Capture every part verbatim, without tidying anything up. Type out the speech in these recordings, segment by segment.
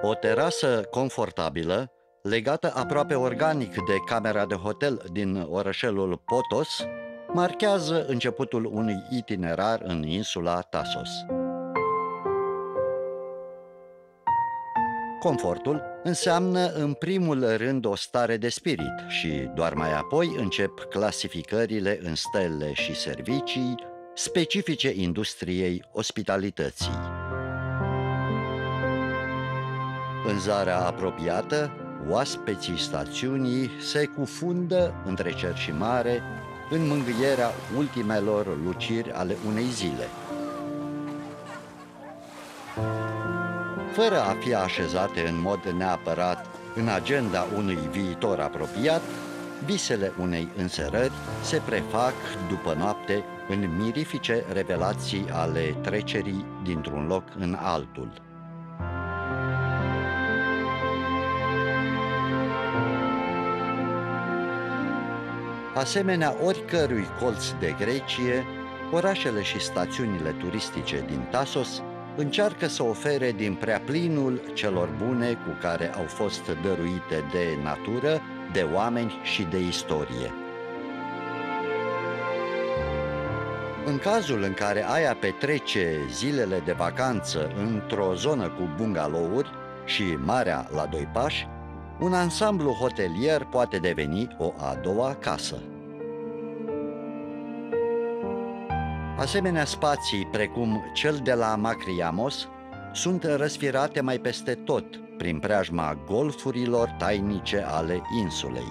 O terasă confortabilă, legată aproape organic de camera de hotel din orășelul Potos, marchează începutul unui itinerar în insula Tasos. Confortul înseamnă în primul rând o stare de spirit și doar mai apoi încep clasificările în stele și servicii specifice industriei ospitalității. În zarea apropiată, oaspeții stațiunii se cufundă între cer și mare în mângâierea ultimelor luciri ale unei zile. Fără a fi așezate în mod neapărat în agenda unui viitor apropiat, visele unei înserări se prefac după noapte în mirifice revelații ale trecerii dintr-un loc în altul. Asemenea oricărui colț de Grecie, orașele și stațiunile turistice din Tasos încearcă să ofere din preaplinul celor bune cu care au fost dăruite de natură, de oameni și de istorie. În cazul în care ai a petrece zilele de vacanță într-o zonă cu bungalouri și marea la doi pași, un ansamblu hotelier poate deveni o a doua casă. Asemenea spații precum cel de la Macriamos sunt răsfirate mai peste tot prin preajma golfurilor tainice ale insulei.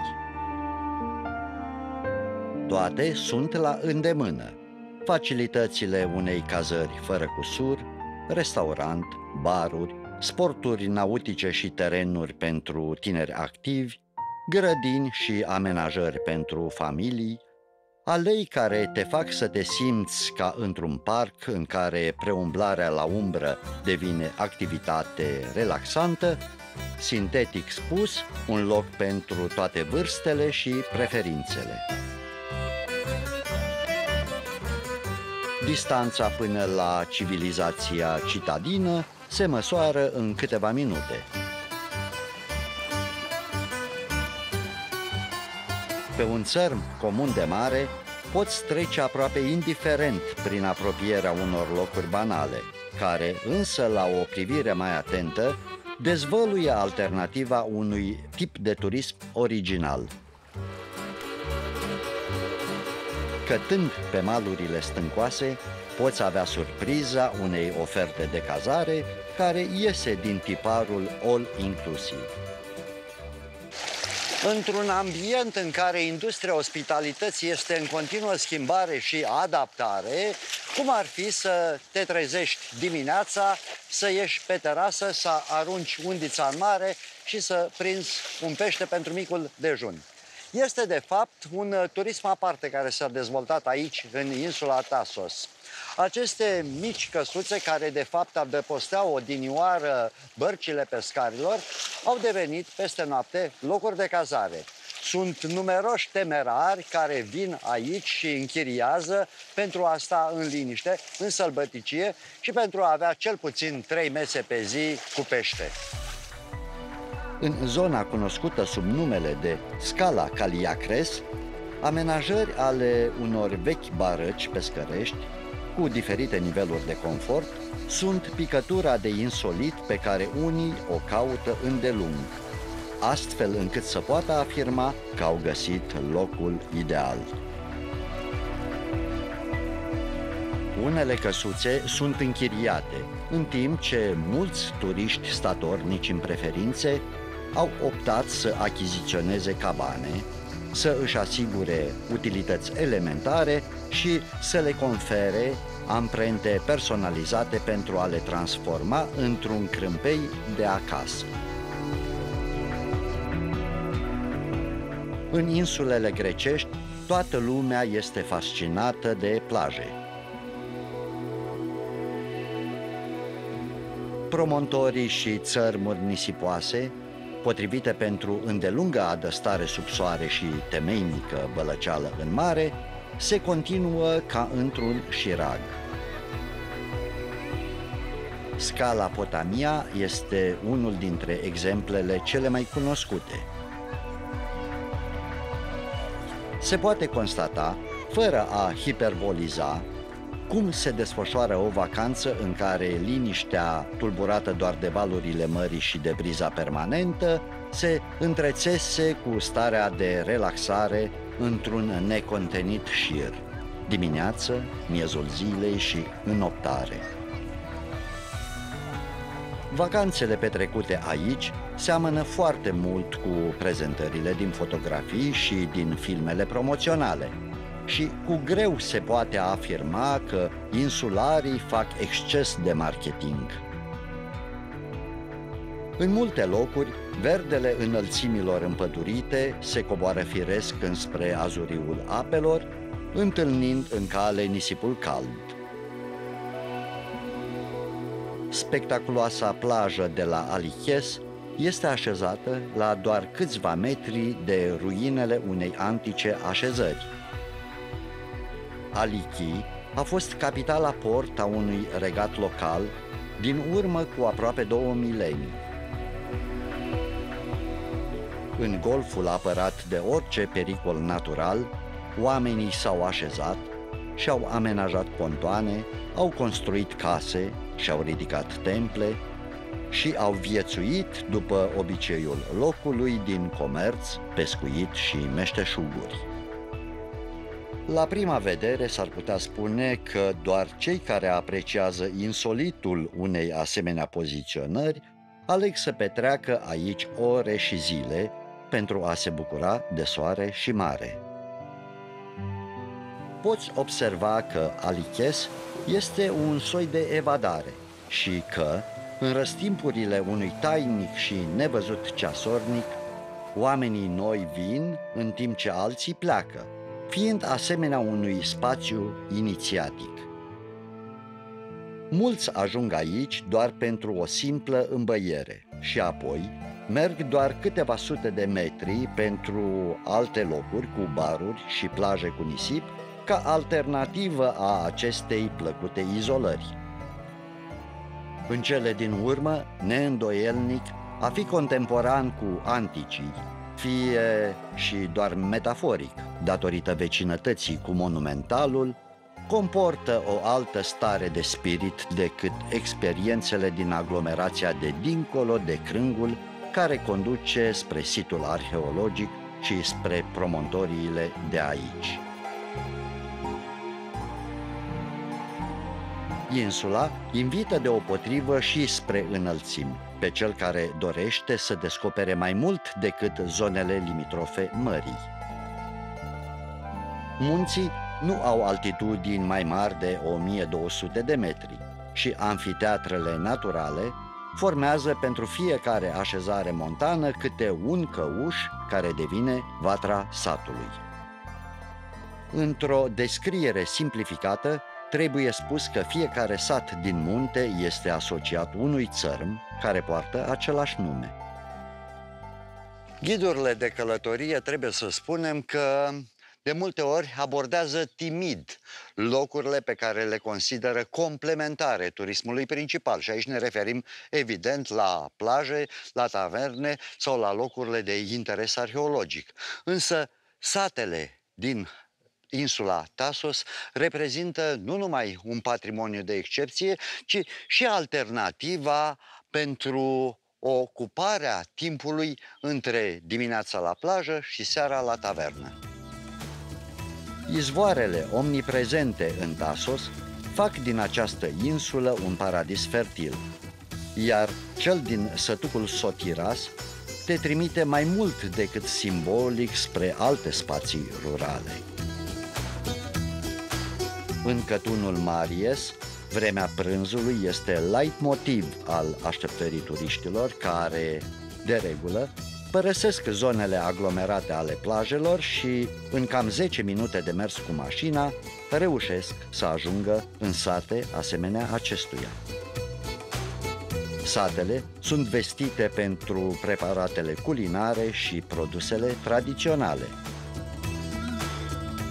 Toate sunt la îndemână: facilitățile unei cazări fără cusur, restaurant, baruri, sporturi nautice și terenuri pentru tineri activi, grădini și amenajări pentru familii, alei care te fac să te simți ca într-un parc în care preumblarea la umbră devine activitate relaxantă, sintetic spus, un loc pentru toate vârstele și preferințele. Distanța până la civilizația citadină se măsoară în câteva minute. Pe un țărm comun de mare poți trece aproape indiferent prin apropierea unor locuri banale, care însă la o privire mai atentă dezvăluie alternativa unui tip de turism original. Cătând pe malurile stâncoase, poți avea surpriza unei oferte de cazare care iese din tiparul all-inclusive. Într-un ambient în care industria ospitalității este în continuă schimbare și adaptare, cum ar fi să te trezești dimineața, să ieși pe terasă, să arunci undița în mare și să prinzi un pește pentru micul dejun? Este, de fapt, un turism aparte care s-a dezvoltat aici, în insula Tasos. Aceste mici căsuțe, care de fapt adăposteau odinioară bărcile pescarilor, au devenit peste noapte locuri de cazare. Sunt numeroși temerari care vin aici și închiriază pentru a sta în liniște, în sălbăticie și pentru a avea cel puțin trei mese pe zi cu pește. În zona cunoscută sub numele de Scala Caliacres, amenajări ale unor vechi barăci pescărești cu diferite niveluri de confort sunt picătura de insolit pe care unii o caută îndelung, astfel încât să poată afirma că au găsit locul ideal. Unele căsuțe sunt închiriate, în timp ce mulți turiști statornici în preferințe au optat să achiziționeze cabane, să își asigure utilități elementare și să le confere amprente personalizate pentru a le transforma într-un crâmpei de acasă. În insulele grecești, toată lumea este fascinată de plaje. Promontorii și țărmuri nisipoase, potrivite pentru îndelungă adăstare sub soare și temeinică bălăceală în mare, se continuă ca într-un șirag. Scala Potamia este unul dintre exemplele cele mai cunoscute. Se poate constata, fără a hiperboliza, cum se desfășoară o vacanță în care liniștea, tulburată doar de valurile mării și de briza permanentă, se întrețese cu starea de relaxare într-un necontenit șir, dimineață, miezul zilei și înoptare. Vacanțele petrecute aici seamănă foarte mult cu prezentările din fotografii și din filmele promoționale și cu greu se poate afirma că insularii fac exces de marketing. În multe locuri, verdele înălțimilor împădurite se coboară firesc înspre azuriul apelor, întâlnind în cale nisipul cald. Spectaculoasa plajă de la Aliches este așezată la doar câțiva metri de ruinele unei antice așezări. Alichi a fost capitala port a unui regat local din urmă cu aproape două milenii. În golful apărat de orice pericol natural, oamenii s-au așezat și-au amenajat pontoane, au construit case și-au ridicat temple și au viețuit după obiceiul locului din comerț, pescuit și meșteșuguri. La prima vedere s-ar putea spune că doar cei care apreciază insolitul unei asemenea poziționări aleg să petreacă aici ore și zile pentru a se bucura de soare și mare. Poți observa că Aliches este un soi de evadare și că, în răstimpurile unui tainic și nevăzut ceasornic, oamenii noi vin în timp ce alții pleacă, fiind asemenea unui spațiu inițiatic. Mulți ajung aici doar pentru o simplă îmbăiere și apoi merg doar câteva sute de metri pentru alte locuri cu baruri și plaje cu nisip, ca alternativă a acestei plăcute izolări. În cele din urmă, neîndoielnic, a fi contemporan cu anticii, fie și doar metaforic, datorită vecinătății cu monumentalul, comportă o altă stare de spirit decât experiențele din aglomerația de dincolo de Crângul, care conduce spre situl arheologic și spre promontoriile de aici. Insula invită deopotrivă și spre înălțimi, pe cel care dorește să descopere mai mult decât zonele limitrofe mării. Munții nu au altitudini mai mari de o mie două sute de metri și amfiteatrele naturale formează pentru fiecare așezare montană câte un căuș care devine vatra satului. Într-o descriere simplificată, trebuie spus că fiecare sat din munte este asociat unui țărm care poartă același nume. Ghidurile de călătorie, trebuie să spunem că de multe ori abordează timid locurile pe care le consideră complementare turismului principal. Și aici ne referim evident la plaje, la taverne sau la locurile de interes arheologic. Însă satele din insula Tasos reprezintă nu numai un patrimoniu de excepție, ci și alternativa pentru ocuparea timpului între dimineața la plajă și seara la tavernă. Izvoarele omniprezente în Tasos fac din această insulă un paradis fertil, iar cel din sătucul Sotiras te trimite mai mult decât simbolic spre alte spații rurale. În Cătunul Maries, vremea prânzului este leitmotiv al așteptării turiștilor care, de regulă, părăsesc zonele aglomerate ale plajelor și, în cam zece minute de mers cu mașina, reușesc să ajungă în sate asemenea acestuia. Satele sunt vestite pentru preparatele culinare și produsele tradiționale.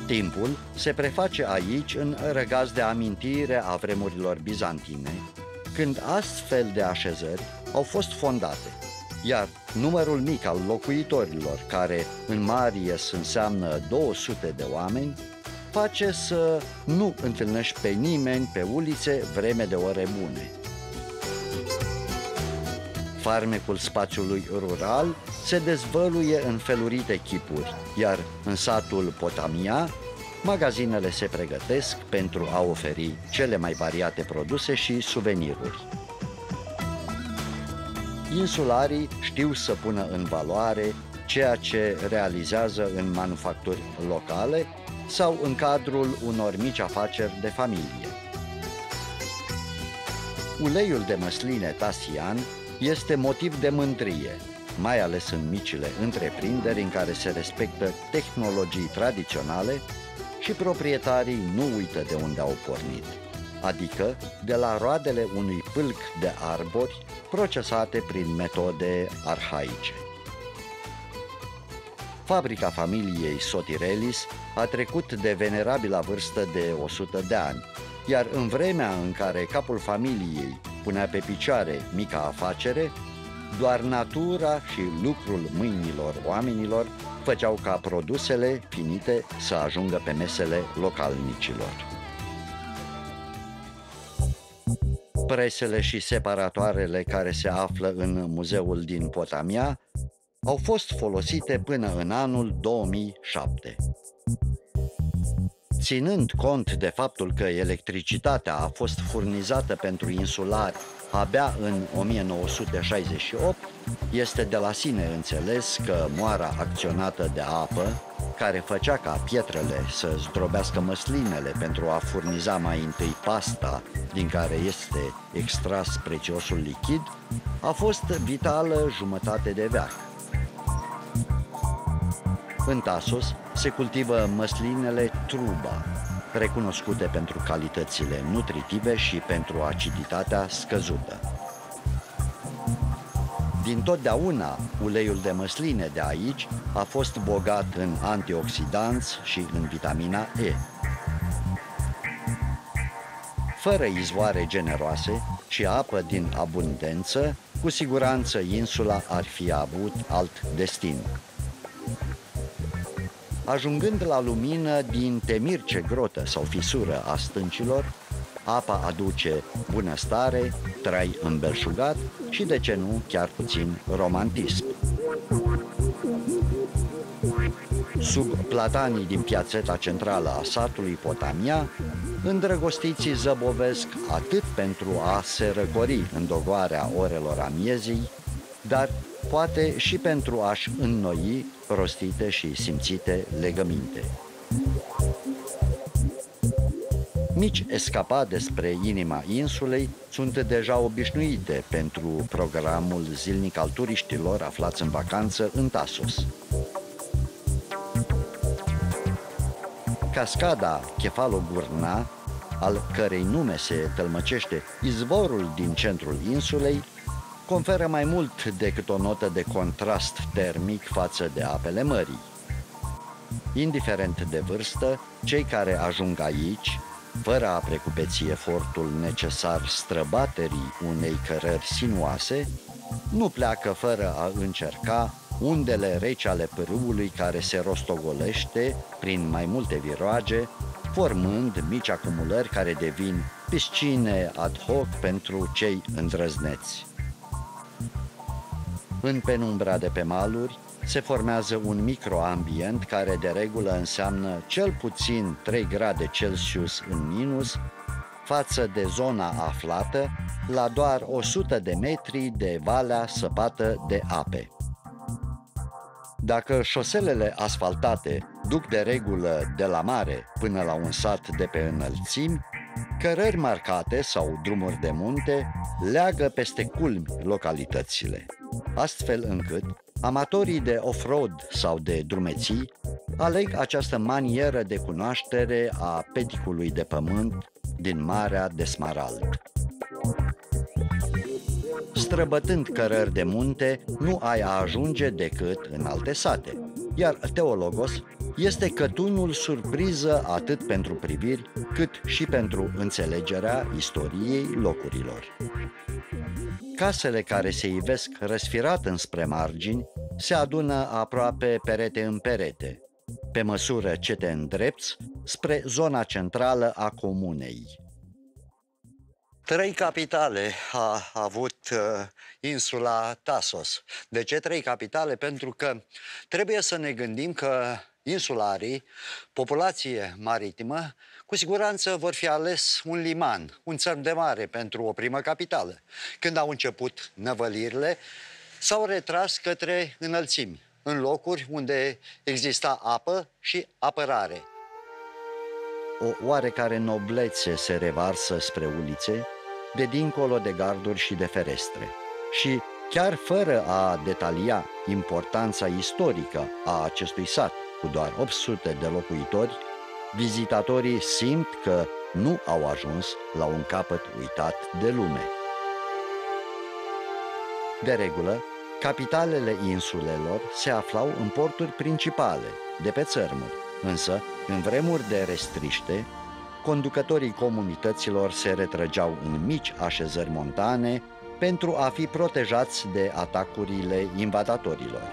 Timpul se preface aici în răgaz de amintire a vremurilor bizantine, când astfel de așezări au fost fondate, iar numărul mic al locuitorilor, care în Marius înseamnă două sute de oameni, face să nu întâlnești pe nimeni pe ulițe vreme de ore bune. Farmecul spațiului rural se dezvăluie în felurite chipuri, iar în satul Potamia, magazinele se pregătesc pentru a oferi cele mai variate produse și suveniruri. Insularii știu să pună în valoare ceea ce realizează în manufacturi locale sau în cadrul unor mici afaceri de familie. Uleiul de măsline Tasian este motiv de mândrie, mai ales în micile întreprinderi în care se respectă tehnologii tradiționale și proprietarii nu uită de unde au pornit, adică de la roadele unui pâlc de arbori procesate prin metode arhaice. Fabrica familiei Sotirelis a trecut de venerabila vârstă de o sută de ani, iar în vremea în care capul familiei punea pe picioare mica afacere, doar natura și lucrul mâinilor oamenilor făceau ca produsele finite să ajungă pe mesele localnicilor. Presele și separatoarele care se află în muzeul din Potamia au fost folosite până în anul două mii șapte. Ținând cont de faptul că electricitatea a fost furnizată pentru insulari abia în o mie nouă sute șaizeci și opt, este de la sine înțeles că moara acționată de apă, care făcea ca pietrele să zdrobească măslinele pentru a furniza mai întâi pasta din care este extras preciosul lichid, a fost vitală jumătate de veac. În Tasos se cultivă măslinele Truba, recunoscute pentru calitățile nutritive și pentru aciditatea scăzută. Dintotdeauna, uleiul de măsline de aici a fost bogat în antioxidanți și în vitamina E. Fără izvoare generoase și apă din abundență, cu siguranță insula ar fi avut alt destin. Ajungând la lumină din temirce grotă sau fisură a stâncilor, apa aduce bunăstare, trai îmbelșugat și, de ce nu, chiar puțin romantism. Sub platanii din piațeta centrală a satului Potamia, îndrăgostiții zăbovesc atât pentru a se răcori în dogoarea orelor amiezii, dar poate și pentru a-și înnoi prostite și simțite legăminte. Mici escapade spre inima insulei sunt deja obișnuite pentru programul zilnic al turiștilor aflați în vacanță în Tasos. Cascada Kefalogurna, al cărei nume se tălmăcește izvorul din centrul insulei, conferă mai mult decât o notă de contrast termic față de apele mării. Indiferent de vârstă, cei care ajung aici, fără a precupeți efortul necesar străbaterii unei cărări sinuoase, nu pleacă fără a încerca undele reci ale pârâului care se rostogolește prin mai multe viroage, formând mici acumulări care devin piscine ad hoc pentru cei îndrăzneți. În penumbra de pe maluri se formează un microambient care de regulă înseamnă cel puțin trei grade Celsius în minus față de zona aflată la doar o sută de metri de valea săpată de ape. Dacă șoselele asfaltate duc de regulă de la mare până la un sat de pe înălțimi, cărări marcate sau drumuri de munte leagă peste culmi localitățile, astfel încât amatorii de off-road sau de drumeții aleg această manieră de cunoaștere a pedicului de pământ din Marea de Smarald. Străbătând cărări de munte, nu ai a ajunge decât în alte sate, iar Teologos este cătunul surpriză atât pentru priviri, cât și pentru înțelegerea istoriei locurilor. Casele care se ivesc răsfirat înspre margini se adună aproape perete în perete, pe măsură ce te îndrepți spre zona centrală a comunei. Trei capitale a avut uh, insula Tasos. De ce trei capitale? Pentru că trebuie să ne gândim că insularii, populație maritimă, cu siguranță vor fi ales un liman, un țărm de mare pentru o primă capitală. Când au început năvălirile, s-au retras către înălțimi, în locuri unde exista apă și apărare. O oarecare noblețe se revarsă spre ulițe, de dincolo de garduri și de ferestre. Și chiar fără a detalia importanța istorică a acestui sat, cu doar opt sute de locuitori, vizitatorii simt că nu au ajuns la un capăt uitat de lume. De regulă, capitalele insulelor se aflau în porturi principale, de pe țărmuri, însă, în vremuri de restriște, conducătorii comunităților se retrăgeau în mici așezări montane pentru a fi protejați de atacurile invadatorilor.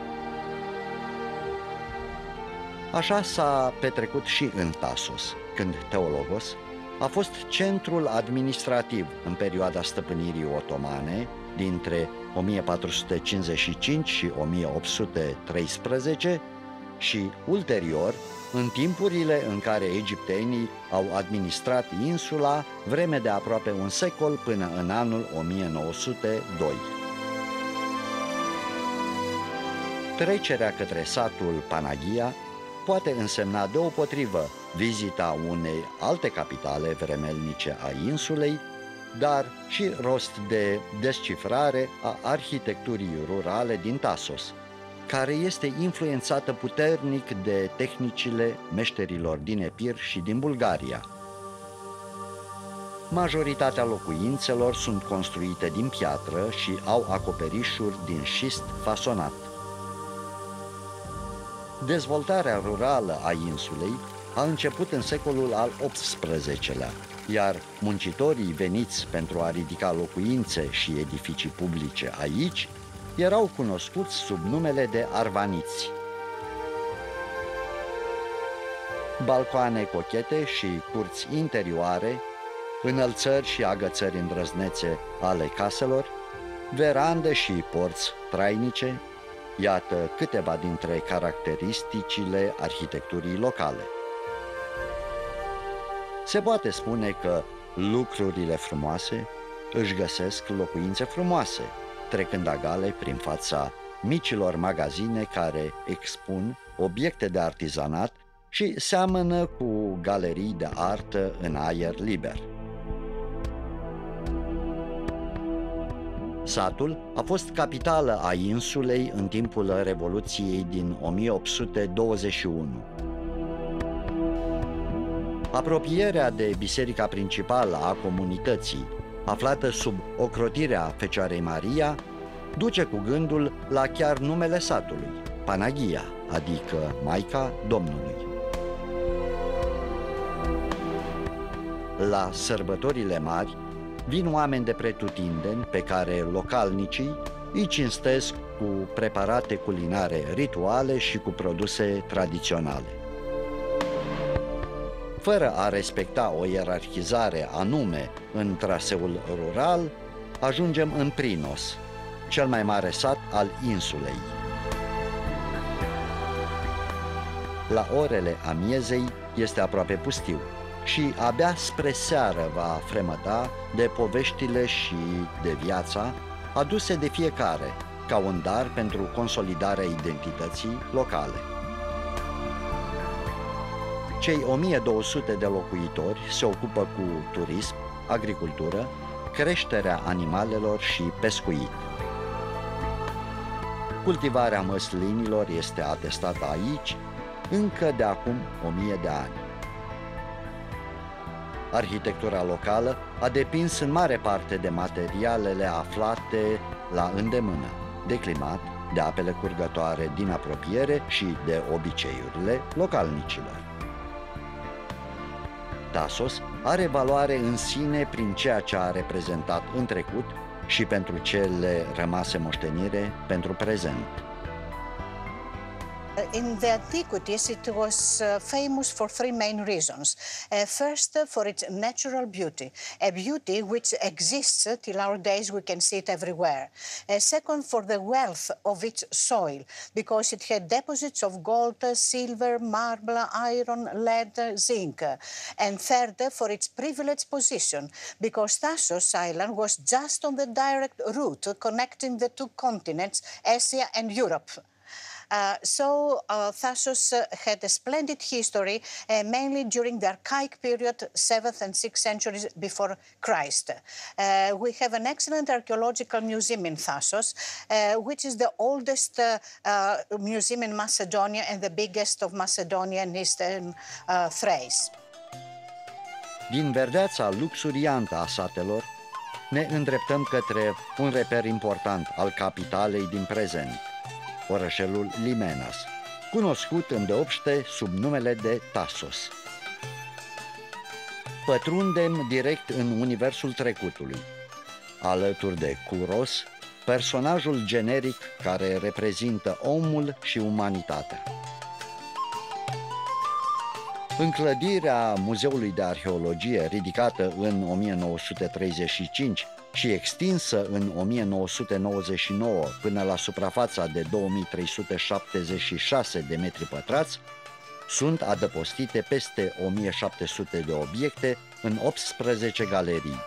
Așa s-a petrecut și în Tasos, când Teologos a fost centrul administrativ în perioada stăpânirii otomane dintre o mie patru sute cincizeci și cinci și o mie opt sute treisprezece și, ulterior, în timpurile în care egiptenii au administrat insula vreme de aproape un secol până în anul o mie nouă sute doi. Trecerea către satul Panaghia poate însemna deopotrivă vizita unei alte capitale vremelnice a insulei, dar și rost de descifrare a arhitecturii rurale din Tasos, care este influențată puternic de tehnicile meșterilor din Epir și din Bulgaria. Majoritatea locuințelor sunt construite din piatră și au acoperișuri din șist fasonat. Dezvoltarea rurală a insulei a început în secolul al optsprezecelea, iar muncitorii veniți pentru a ridica locuințe și edificii publice aici erau cunoscuți sub numele de arvaniți. Balcoane cochete și curți interioare, înălțări și agățări îndrăznețe ale caselor, verande și porți trainice, iată câteva dintre caracteristicile arhitecturii locale. Se poate spune că lucrurile frumoase își găsesc locuințe frumoase, trecând agale prin fața micilor magazine care expun obiecte de artizanat și seamănă cu galerii de artă în aer liber. Satul a fost capitală a insulei în timpul Revoluției din o mie opt sute douăzeci și unu. Apropierea de biserica principală a comunității, aflată sub ocrotirea Fecioarei Maria, duce cu gândul la chiar numele satului, Panaghia, adică Maica Domnului. La sărbătorile mari vin oameni de pretutindeni pe care localnicii îi cinstesc cu preparate culinare rituale și cu produse tradiționale. Fără a respecta o ierarhizare anume în traseul rural, ajungem în Prinos, cel mai mare sat al insulei. La orele amiezei este aproape pustiu și abia spre seară va fremăta de poveștile și de viața aduse de fiecare ca un dar pentru consolidarea identității locale. Cei o mie două sute de locuitori se ocupă cu turism, agricultură, creșterea animalelor și pescuit. Cultivarea măslinilor este atestată aici încă de acum o mie de ani. Arhitectura locală a depins în mare parte de materialele aflate la îndemână, de climat, de apele curgătoare din apropiere și de obiceiurile localnicilor. Tasos are valoare în sine prin ceea ce a reprezentat în trecut și pentru cele rămase moștenire pentru prezent. In the antiquities, it was uh, famous for three main reasons. Uh, first, uh, for its natural beauty, a beauty which exists uh, till our days. We can see it everywhere. Uh, second, for the wealth of its soil, because it had deposits of gold, uh, silver, marble, iron, lead, uh, zinc. And third, uh, for its privileged position, because Thasos Island was just on the direct route connecting the two continents, Asia and Europe. Uh, so uh, Thasos uh, had a splendid history, uh, mainly during the archaic period, seventh and sixth centuries before Christ. Uh, we have an excellent archaeological museum in Thasos, uh, which is the oldest uh, uh, museum in Macedonia and the biggest of Macedonia and Eastern uh, Thrace. Din verdeața luxuriantă a satelor, ne îndreptăm către un reper important al capitalei din prezent, orășelul Limenas, cunoscut îndeopște sub numele de Tasos. Pătrundem direct în universul trecutului, alături de Kuros, personajul generic care reprezintă omul și umanitatea. În clădirea Muzeului de Arheologie, ridicată în o mie nouă sute treizeci și cinci și extinsă în o mie nouă sute nouăzeci și nouă până la suprafața de două mii trei sute șaptezeci și șase de metri pătrați, sunt adăpostite peste o mie șapte sute de obiecte în optsprezece galerii.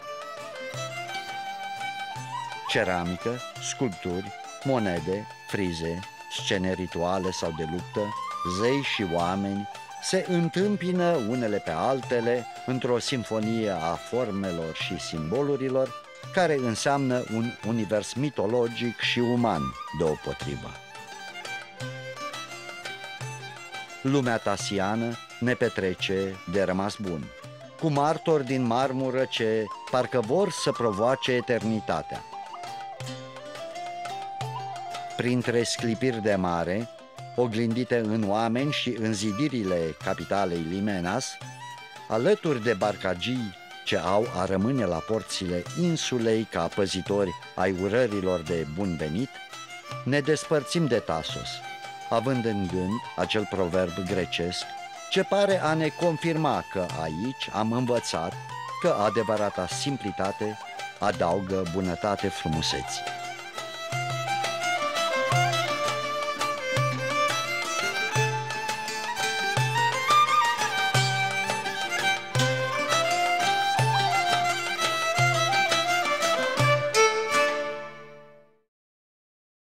Ceramică, sculpturi, monede, frize, scene rituale sau de luptă, zei și oameni se întâmpină unele pe altele într-o simfonie a formelor și simbolurilor, care înseamnă un univers mitologic și uman deopotrivă. Lumea tasiană ne petrece de rămas bun, cu martori din marmură ce parcă vor să provoace eternitatea. Printre sclipiri de mare, oglindite în oameni și în zidirile capitalei Limenas, alături de barcagii ce au a rămâne la porțile insulei ca păzitori ai urărilor de bun venit, ne despărțim de Tasos, având în gând acel proverb grecesc ce pare a ne confirma că aici am învățat că adevărata simplitate adaugă bunătate frumuseții.